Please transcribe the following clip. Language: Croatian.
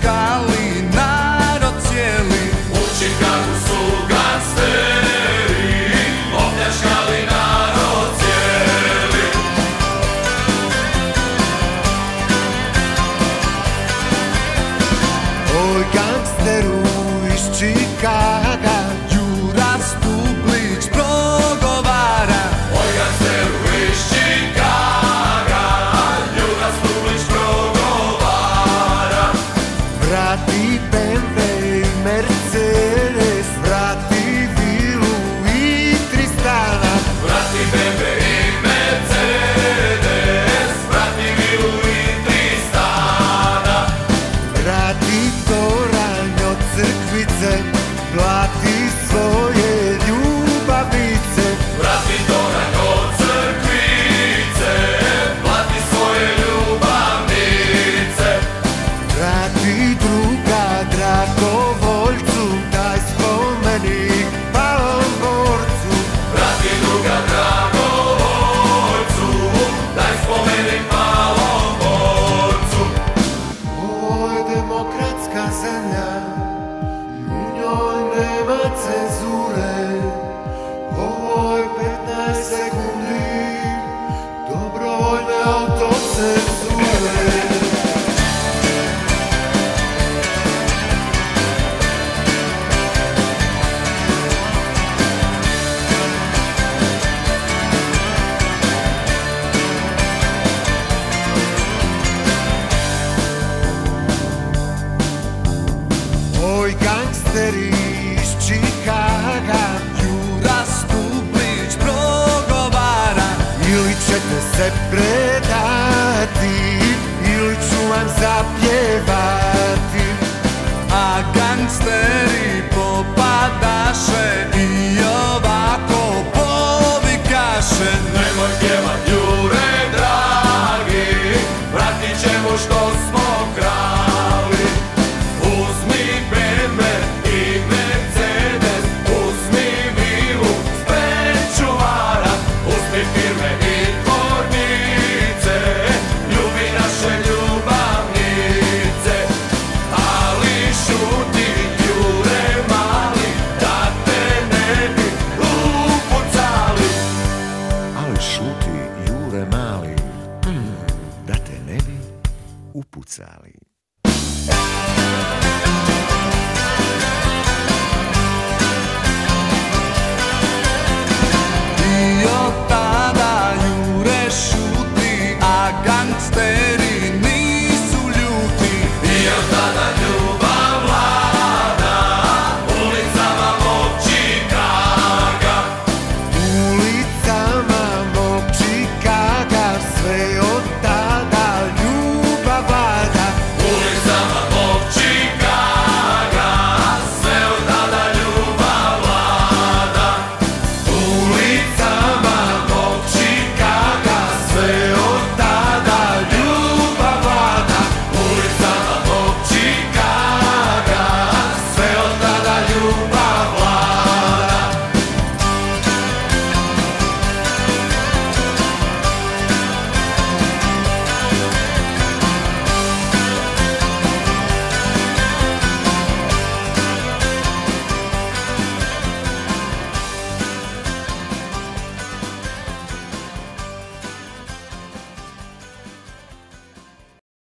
opljačkali narod cijeli. U Chicagu su gangsteri opljačkali narod cijeli. Oj gangsteru iz Chicaga, Đura Stuplić progovara. Oj gangsteru iz Chicaga, Đura Stuplić progovara. Vrati BMW i Mercedes, vrati vilu i Tristana. Vrati BMW i Mercedes, vrati vilu i Tristana. Vrati toranj od crkvice, plati svoje ljubavice. Vrati toranj od crkvice, plati svoje ljubavnice. Vrati druga dragovoljcu, daj spomenik palom borcu. Vrati druga dragovoljcu, daj spomenik malom borcu. Ovo je demokratska zemlja i u njoj nema cenzure. Ovo je 15 sekundi dobrovoljne autocenzure. Oj gangsteri iz Chicaga, Đura Stuplić progovara. Ili ćete se predati, ili ću vam